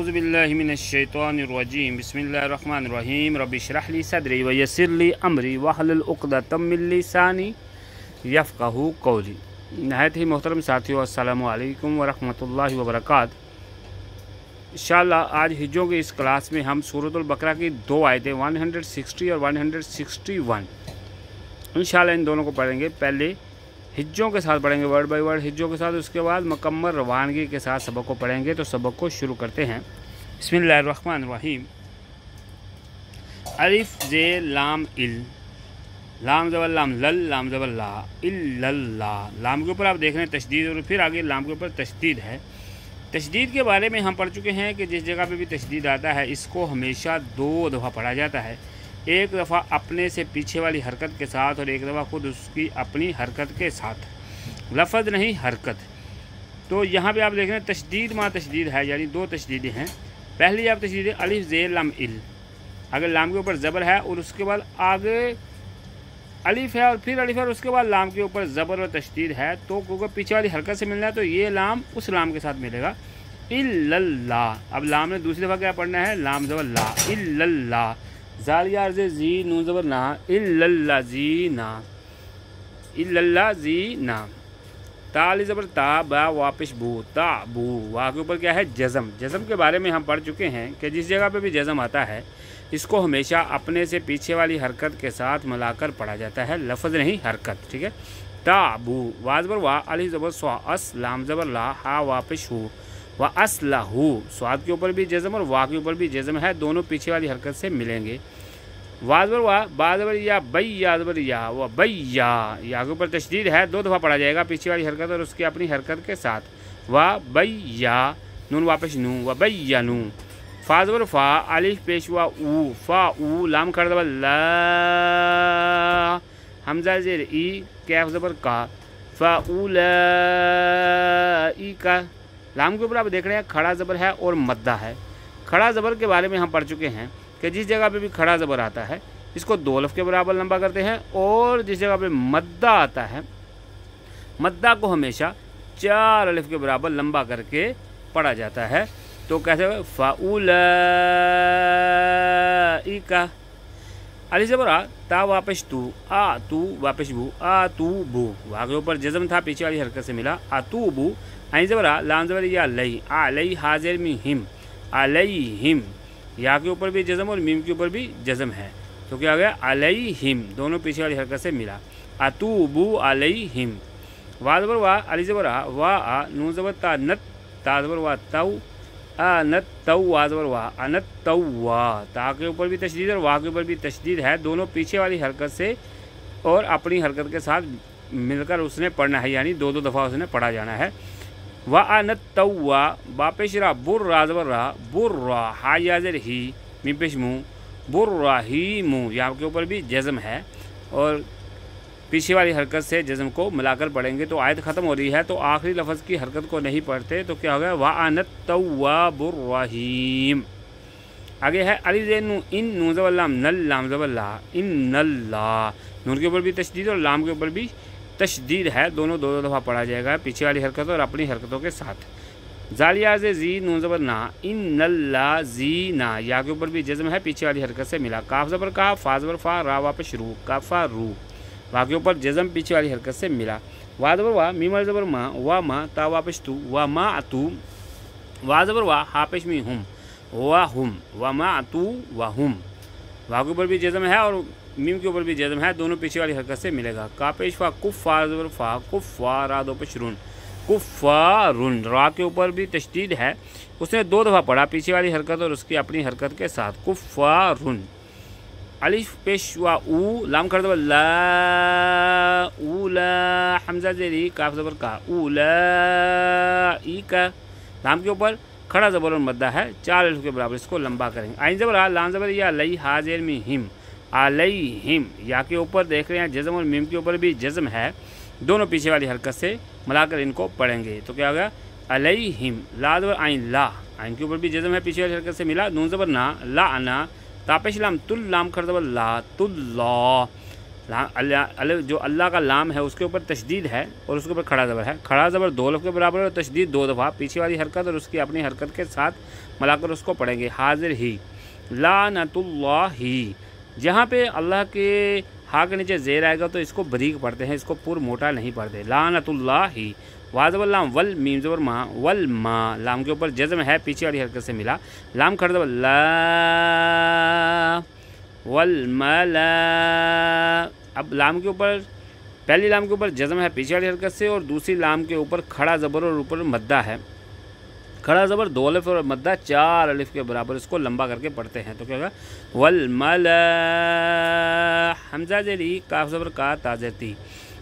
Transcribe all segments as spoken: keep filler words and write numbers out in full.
औज़ुबिल्लाहि मिनश्शैतानिर्रजीम बिस्मिल्लाहिर्रहमानिर्रहीम रब्बि इश्रह ली सदरी व यस्सिर ली अमरी वहलुल उक़दतम मिन लिसानी यफ़क़हू क़ौली। नहायत ही मोहतरम साथियों, अस्सलामु अलैकुम व रहमतुल्लाहि व बरकातहू। इंशाअल्लाह आज हिज्जों की इस क्लास में हम सूरतुल बकरा की दो आयतें एक सौ साठ और एक सौ इकसठ इंशाअल्लाह इन दोनों को पढ़ेंगे। पहले हिज्जों के साथ पढ़ेंगे, वर्ड बाय वर्ड हिज्जों के साथ, उसके बाद मुकम्मल रवानगी के साथ सबक को पढ़ेंगे। तो सबक को शुरू करते हैं। बिस्मिल्लाहिर्रहमानिर्रहीम। अलिफ जे लाम इल, लाम ज़बर लाम लल, लाम ज़बर ला, इल्लल्ला। लाम के ऊपर आप देख रहे हैं तशदीद, और फिर आगे लाम के ऊपर तशदीद है। तशदीद के बारे में हम पढ़ चुके हैं कि जिस जगह पे भी तशदीद आता है इसको हमेशा दो दफ़ा पढ़ा जाता है। एक दफ़ा अपने से पीछे वाली हरकत के साथ और एक दफ़ा खुद उसकी अपनी हरकत के साथ, लफ्ज़ नहीं हरकत। तो यहाँ पे आप देख रहे हैं तशदीद माँ तशदीद है, यानी दो तशदीदें हैं। पहली आप तशदीद अलिफ ज़ेर लाम इल, अगर लाम के ऊपर ज़बर है और उसके बाद आगे अलिफ है और फिर अलिफ है और उसके बाद लाम के ऊपर ज़बर और तशदीद है, तो क्योंकि पीछे वाली हरकत से मिलना है तो ये लाम उस लाम के साथ मिलेगा, इल्लल्ला। अब लाम ने दूसरी दफ़ा क्या पढ़ना है, लाम ज़बर ला, इल्लल्ला। ज़ालिया अर्ज़े जी नून ज़बर ना, इल्लल्ला जी ना, इल्लल्ला जी ना। ताली ज़बर ता, बा वापिश बू, ता बू। वाह के ऊपर क्या है, जज़म। जज़म के बारे में हम पढ़ चुके हैं कि जिस जगह पे भी जज़म आता है इसको हमेशा अपने से पीछे वाली हरकत के साथ मिलाकर पढ़ा जाता है, लफ्ज़ नहीं हरकत, ठीक है। ता बू, वाह ज़बर वाह, अली ज़बर स्वा, अस, लाम ज़बर ला, हा वापिश हू, व असलहू। स्वाद के ऊपर भी जज़म और वाह के ऊपर भी जज़म है, दोनों पीछे वाली हरकत से मिलेंगे। वाह ज़बर वाह, बा ज़बर या, बैया ज़बर या, व बैया। या के ऊपर तशदीद है, दो दफ़ा पढ़ा जाएगा पीछे वाली हरकत और उसकी अपनी हरकत के साथ। व बैया, नून वापिश नू, व बैया नू। फा ज़बर फा, अलिफ पेशवा ऊ, फा ऊ, लाम खड़ ज़बर ला, हमज़ा ज़ेर ई, कैफ ज़बर का, फा ऊ ला ई का। लाम के ऊपर आप देख रहे हैं खड़ा ज़बर है और मद्दा है। खड़ा ज़बर के बारे में हम पढ़ चुके हैं कि जिस जगह पे भी खड़ा ज़बर आता है इसको दो अलिफ के बराबर लंबा करते हैं, और जिस जगह पे मद्दा आता है मद्दा को हमेशा चार अलिफ के बराबर लंबा करके पढ़ा जाता है। तो कैसे, फ़ाउला ई का। अली ज़बर आ, ता वापिश तू, आ तू वापिश बू, आ तू बू। वहाँ के ऊपर जज़म था, पीछे वाली हरकत से मिला, आ तू बू। आई ज़बर आ, लाम ज़बर या लई, आ लई हाजिर में हिम, आ लई हिम। या के ऊपर भी जज़म और मीम के ऊपर भी जज़म है, तो क्या हो गया, अलई हिम, दोनों पीछे वाली हरकत से मिला, अतूबू अलई हिम। वाह ज़बर वाह, अली ज़बर आ, वाह आ, नून ज़बर ता, नत, ता ज़बर वाह तऊ, आ नत तऊ, वाह ज़बर वाह, अनत तऊ वाह। ता के ऊपर भी तशदीद और वाह के ऊपर भी तशदीद है, दोनों पीछे वाली हरकत से और अपनी हरकत के साथ मिलकर उसने पढ़ना है, यानी दो दो दफ़ा उसने पढ़ा जाना है। व अनत तौवा, बापेशरा बुर्रा ज़बर रा, बुर्रा, हा याज़र ही, मीम पेश मुँह, बुर्रा ही मुँह। यहाँ के ऊपर भी जज़म है और पीछे वाली हरकत से जज़म को मिलाकर पढ़ेंगे। तो आयत ख़त्म हो रही है तो आखिरी लफ्ज़ की हरकत को नहीं पढ़ते, तो क्या हो गया, व अनत तौवा बुर्रहीम। आगे है अली ज़ेर नू इन, नून ज़बर लाम नल, लाम ज़बर ला, इन नल्ला। नून के ऊपर भी तशदीद और लाम के ऊपर भी तशदीद है, दोनों दो दो दफ़ा पढ़ा जाएगा पीछे वाली हरकत और अपनी हरकतों के साथ। जालिया से जी नून ज़बर ना, इन नल्ला जी ना। या के ऊपर भी जज़म है, पीछे वाली हरकत से मिला, काफ ज़बर का, फा ज़बर फा, रा वापिश रू, काफा रू। वाह के ऊपर जज़म पीछे वाली हरकत से मिला। वाह ज़बर वाह, मीम ज़बर मा, वा मा, ता वापिश तू, वा मा अतू। वाह ज़बर वाह, हापिश मी हुम, वा हुम, वा मा अतू वा हुम। वाह के ऊपर भी जज़म है और मीम के ऊपर भी जज़म है, दोनों पीछे वाली हरकत से मिलेगा। कापेश फा, कुफ़ा ज़बर फा, कुफ़ा, रा दो पेश रुन, कुफ़ारुन। रा के ऊपर भी तशदीद है, उसने दो दफ़ा पढ़ा पीछे वाली हरकत और उसकी अपनी हरकत के साथ, कुफ़ारुन। अलिफ पेश वा ऊ, लाम खड़ ज़बर ला, ऊला, हमज़ा ज़ेरी, काफ ज़बर का, ऊला ई का। लाम के ऊपर खड़ा ज़बर और मद्दा है, चार अलिफ के बराबर इसको लंबा करेंगे। आइन ज़बर आ, लाम ज़बर या लई हाजिर में हिम, अलई हिम। या के ऊपर देख रहे हैं जज़म और मीम के ऊपर भी जज़म है, दोनों पीछे वाली हरकत से मिलाकर इनको पढ़ेंगे। तो क्या होगा, अलई हिम। ला ज़बर आइन ला, आइन के ऊपर भी जज़म है, पीछे वाली हरकत से मिला, नून ज़बर ना, ला अना, तापेश लाम तुल, लाम खड़ ज़बर ला, तुल्ला। جو اللہ کا لام ہے اس کے اوپر تشدید ہے اور اس کے اوپر کھڑا زبر ہے، کھڑا زبر دو لفظ کے برابر ہے اور تشدید دو دفعہ پیچھے والی حرکت اور اس کی اپنی حرکت کے ساتھ ملا کر اس کو پڑھیں گے۔ حاضر ہی، لعنت اللہ ہی، جہاں پہ اللہ کے ہا کے نیچے زیر آئے گا تو اس کو بریک پڑھتے ہیں، اس کو پور موٹا نہیں پڑھتے۔ لعنت اللہ ہی، واضح اللام ول میم زبر ما، ول ما، لام کے اوپر جزم ہے پیچھے والی حرکت سے ملا، لام کھڑا زبر لا، والملا، اب لام کے اوپر پہلی لام کے اوپر جزم ہے پیچھے والی حرکت سے اور دوسری لام کے اوپر کھڑا زبر اور اوپر مدہ ہے، کھڑا زبر دو الف اور مدہ چار الف کے برابر، اس کو لمبا کر کے پڑھتے ہیں تو کیا ہوگا والملا، حمزہ زیری کاف زبر کا تا زیر تی،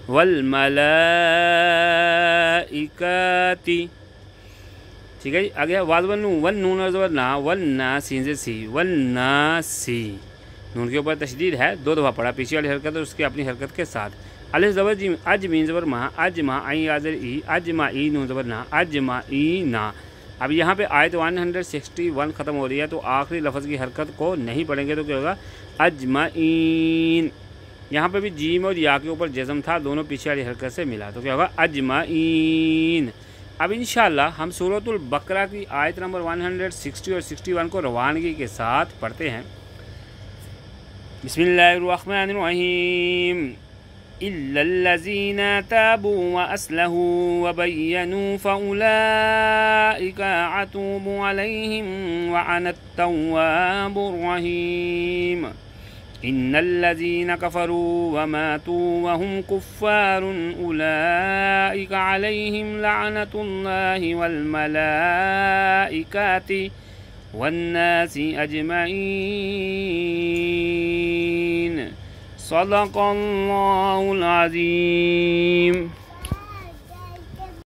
والملائکتی، ٹھیک ہے جی۔ آگے واضح ون نون اور زبر نا، والنا سین سے سی، والناسی، نون کے اوپر تشدید ہے، دو دفعہ پڑھا پیچھے والی حرکت اور اس کی اپنی حرکت کے ساتھ۔ الف زبر جیم، اج مین زبر ماں، اج ما عین آذر ای، اج ما ای نون زبر نا، اج ما ای نا۔ اب یہاں پہ آیت ایک سو اکسٹھ ختم ہو رہی ہے تو آخری لفظ کی حرکت کو نہیں پڑھیں گے تو کیا ہوگا اجمعین، یہاں پہ بھی جیم اور یا کے اوپر جزم تھا، دونوں پیچھے والی حرکت سے ملا تو کیا ہوگا اجمعین۔ اب انشاءاللہ ہم سورۃ البقرہ کی آیت نمبر ایک سو ساٹھ اور اکسٹھ کو روانگی کے ساتھ پڑھتے ہیں۔ بسم اللہ الرحمن الرحیم، إلا الذين تابوا وأصلحوا وبينوا فأولئك أتوب عليهم وأنا التواب الرحيم إن الذين كفروا وماتوا وهم كفار أولئك عليهم لعنة الله والملائكة والناس أجمعين۔ صدق اللہ العظیم۔